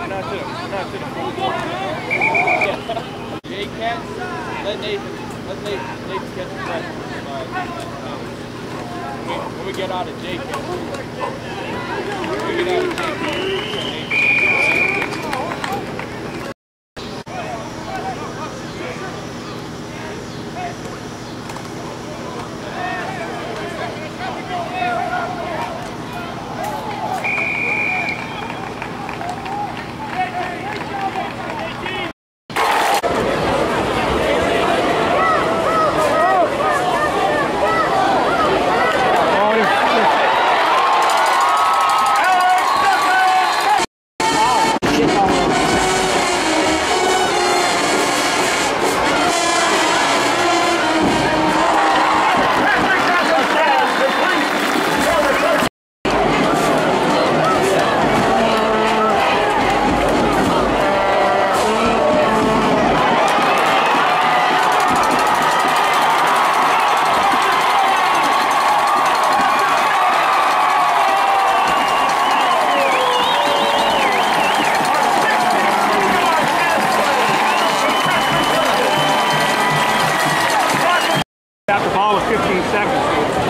not to the full court. Jay catch, let Nathan catch the rest. When we get out of Jay catch, After ball with 15 seconds.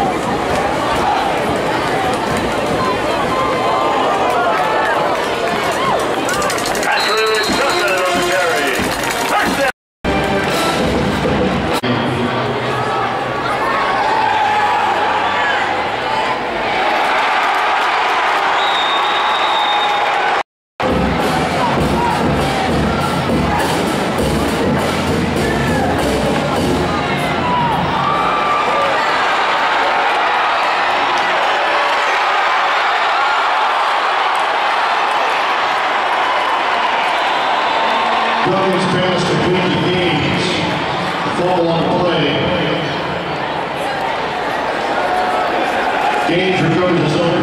Duncan's pass to Quincy Gaines. Fall on play. Gaines recovers his own.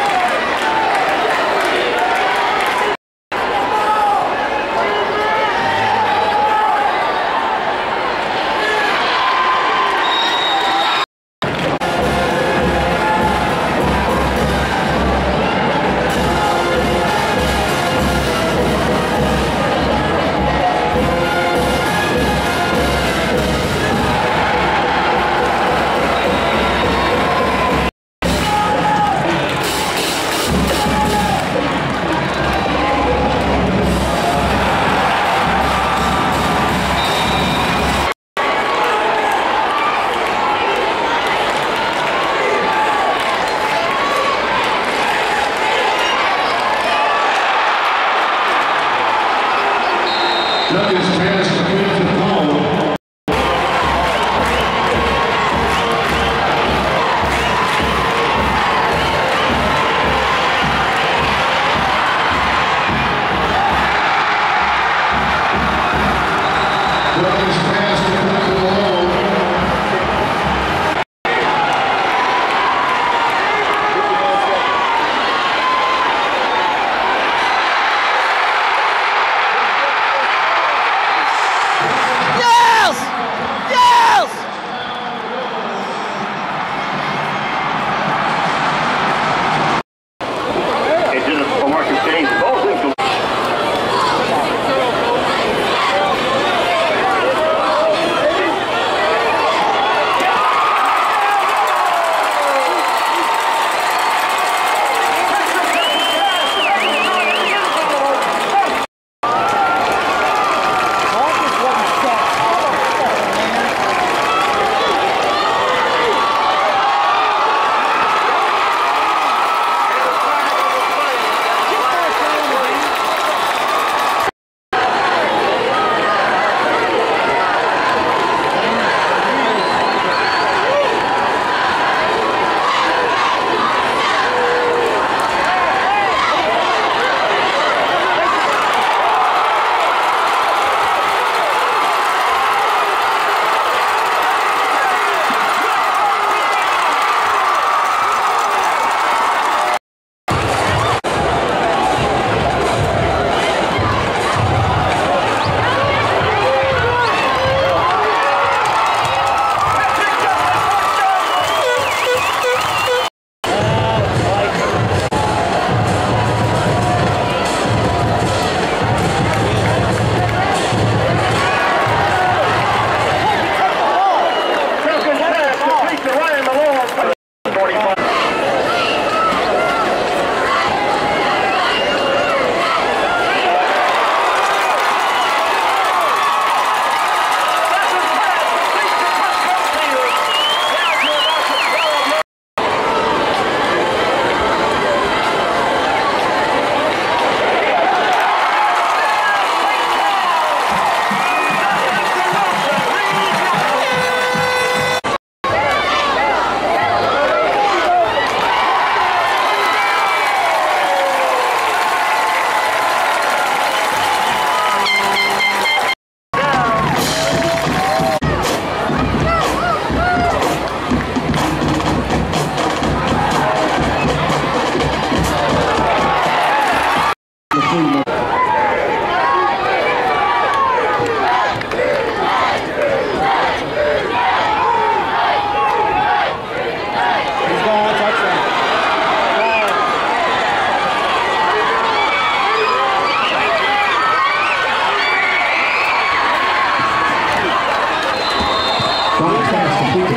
Duncan's pass to Covington Final. Duncan's pass to Covington Final.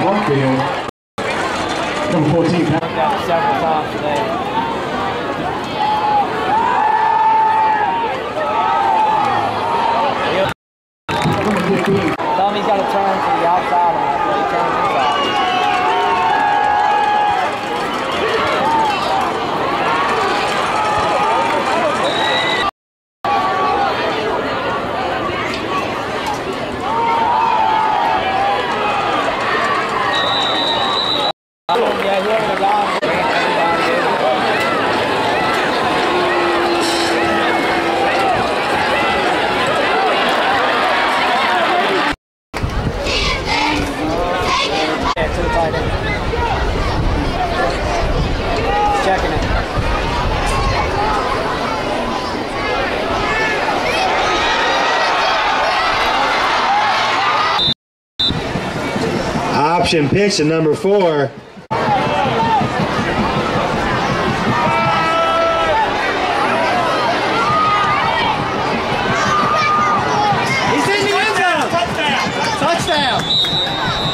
one field. Number 14. Got it several times today. Tell him he's got to turn to the outside on that play. He turns inside. Yeah, whoever the guy is. To the tight end. Checking it. Option pitch to number 4. He's in the end zone. Touchdown. Touchdown.